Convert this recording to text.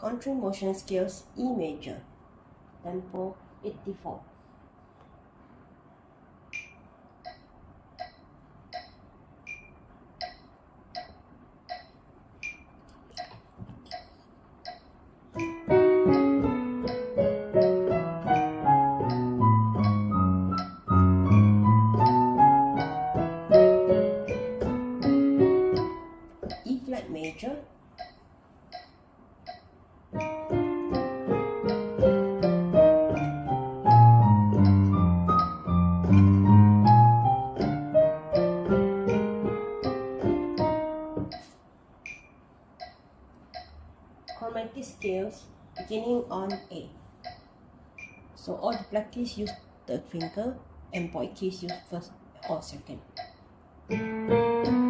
Country motion scales E major, tempo 84. E flat major, chromatic scales beginning on A. So all the black keys use third finger and white keys use first or second.